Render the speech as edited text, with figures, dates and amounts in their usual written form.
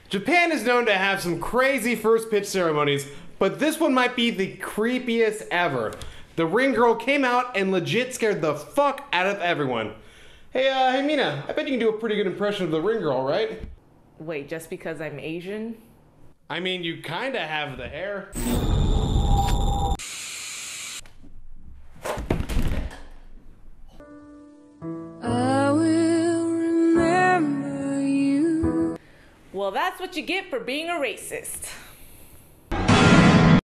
Japan is known to have some crazy first pitch ceremonies, but this one might be the creepiest ever. The ring girl came out and legit scared the fuck out of everyone. Hey Mina, I bet you can do a pretty good impression of the ring girl, right? Wait, just because I'm Asian? I mean, you kinda have the hair. I will remember you. Well, that's what you get for being a racist.